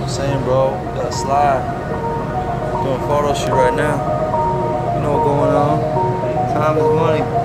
saying, bro? We gotta slide. Doing a photo shoot right now. You know what's going on. Time is money.